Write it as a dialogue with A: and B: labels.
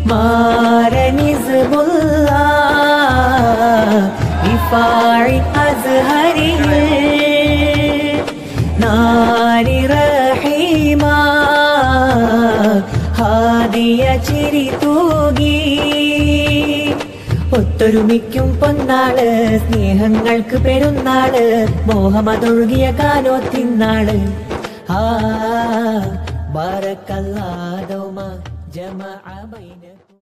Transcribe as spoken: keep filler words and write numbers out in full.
A: മാരനിസ്ബുള്ള ഇഫാഇ അസ്ഹരിൽ നാരി റഹീമ ഹാദിയ ചിരി തൂകി. ഒത്തൊരുമിക്കും പൊന്നാള് സ്നേഹങ്ങൾക്ക് പെരുന്നാള് മോഹമതൊഴുകിയ കാനോത്തിന്നാള്. ആ ബറക്കല്ലാഹു ജമഅ ബൈന